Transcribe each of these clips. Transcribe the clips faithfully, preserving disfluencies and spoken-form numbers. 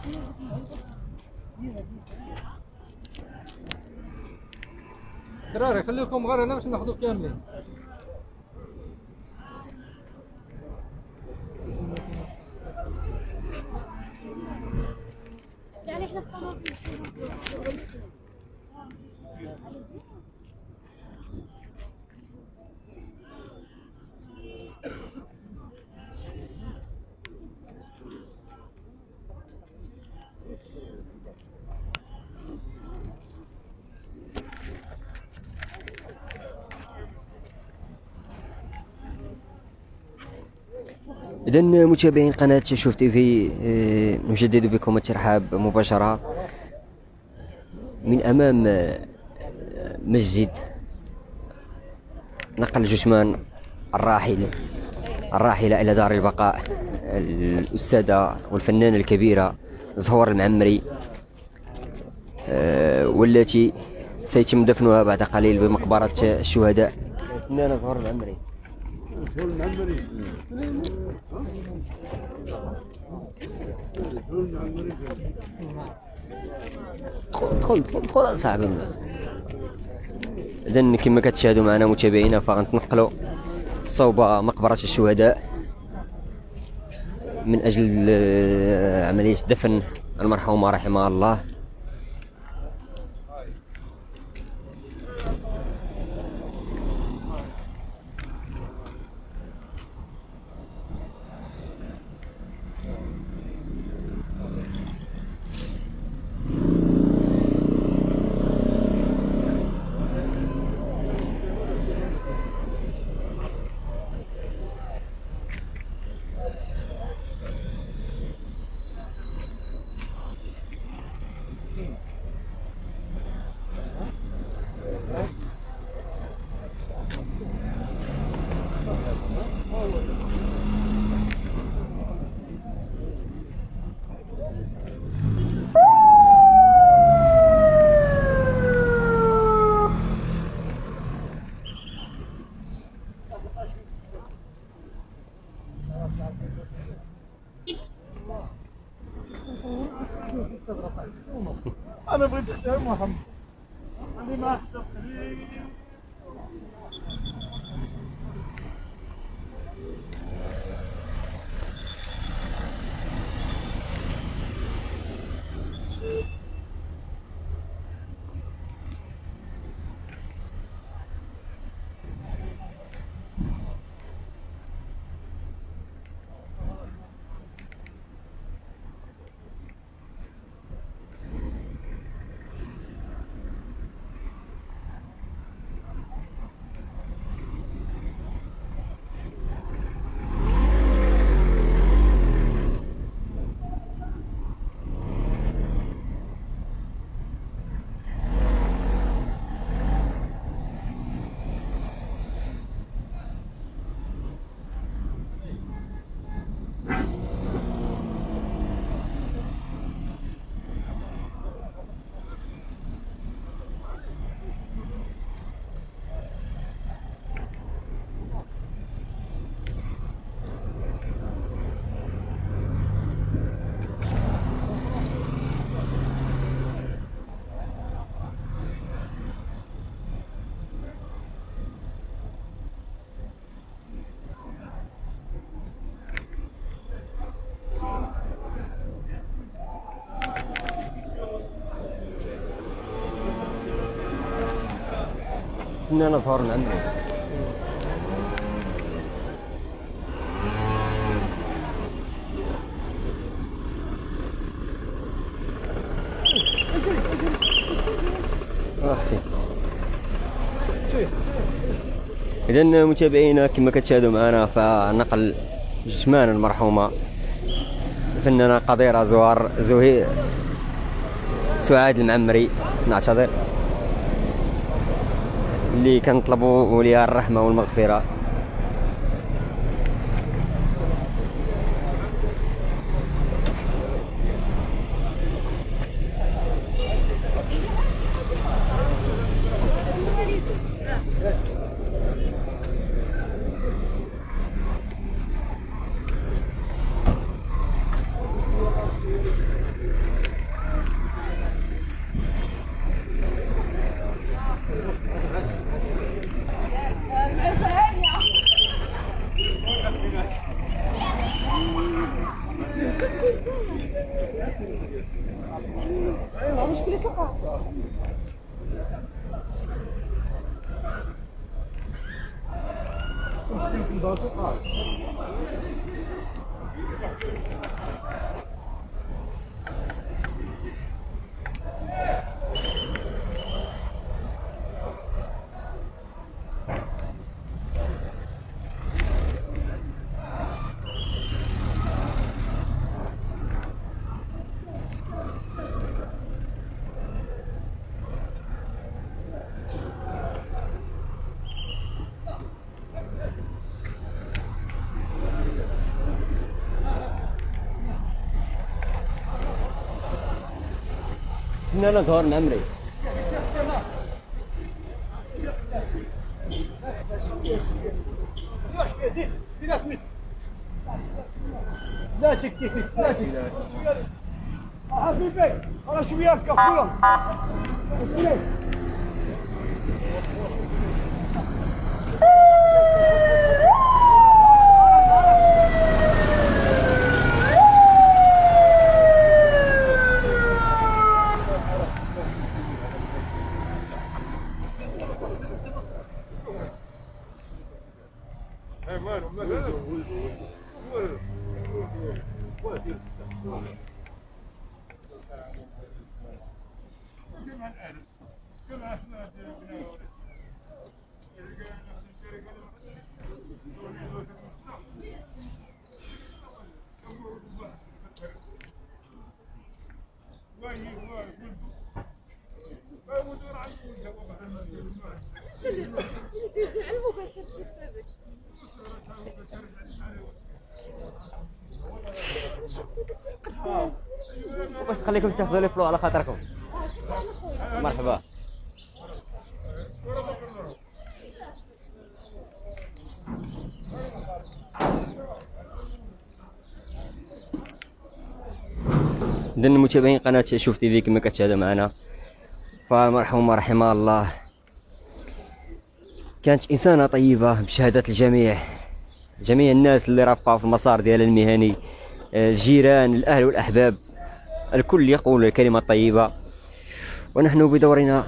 دراري خليكم غير هنا باش ناخذوا كاملين. إذا متابعين قناة شوف تي في، نجدد بكم الترحاب مباشرة من أمام مسجد نقل جثمان الراحل الراحلة إلى دار البقاء الأستاذة والفنانة الكبيرة زهور المعمري، والتي سيتم دفنها بعد قليل بمقبرة الشهداء. الفنانة زهور المعمري. زهور المعمري. دخل دخل دخل اصاحبي. اذا كما كتشاهدوا معنا متابعينا فغنتنقلوا صوب مقبرة الشهداء من اجل عملية دفن المرحومة رحمها الله. انا بغيت نحترم محمد عندي ما احترم. فنانة زهور المعمري. إذا متابعينا كما كتشاهدوا معنا فنقل جثمان المرحومة الفنانة قديرة زهور زهير سعاد المعمري، نعتذر، اللي كنطلبوا ليها الرحمة والمغفرة. هنا انا ظهر معمري. لا تشكي لا تشكي حبيبي انا شويه كفوله باش تخليكم تاخذوا لي فلو على خاطركم. مرحبا. إذا متابعين قناة شوف تيفي كما كتشاهدوا معنا، فمرحومة رحمها الله كانت إنسانة طيبة بشهادة الجميع، جميع الناس اللي رافقها في المسار ديالها المهني، الجيران، الأهل والأحباب، الكل يقول الكلمة الطيبة. ونحن بدورنا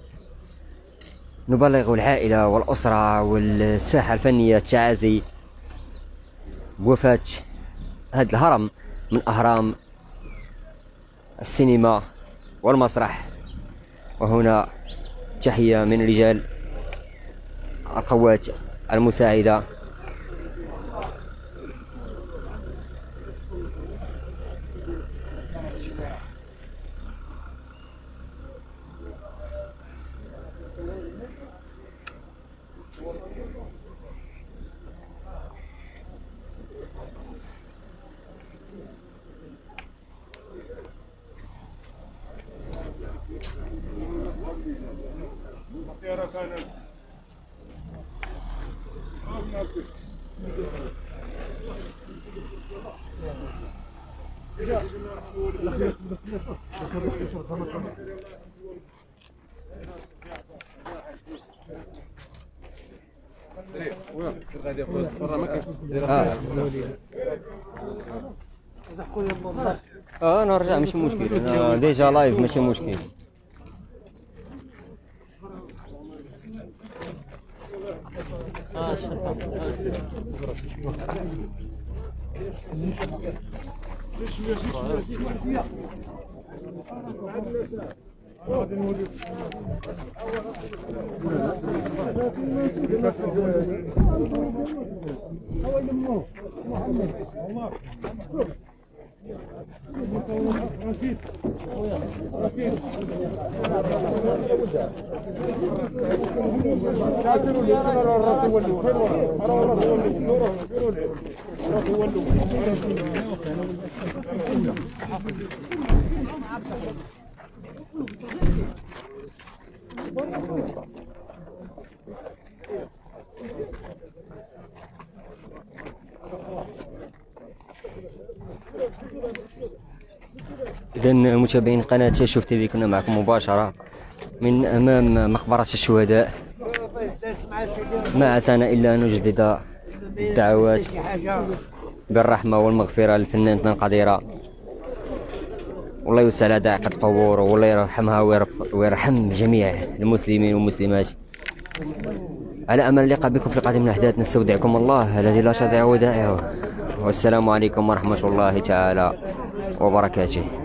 نبلغ العائلة والأسرة والساحة الفنية التعازي بوفاة هذا الهرم من أهرام السينما والمسرح. وهنا تحية من رجال القوات المساعدة. اه انا نرجع ماشي مشكل، انا ديجا لايف ماشي مشكل. إذا متابعين قناة شوف تيفي كنا معكم مباشرة من أمام مقبرة الشهداء. ما عسانا إلا أن نجدد الدعوات بالرحمة والمغفرة للفنان نان قديرة والله يوسع على ضائقة القبور، والله يرحمها ويرحم جميع المسلمين والمسلمات. على أمل اللقاء بكم في القادم من الأحداث، نستودعكم الله الذي لا تضيع ودائعه، والسلام عليكم ورحمة الله تعالى وبركاته.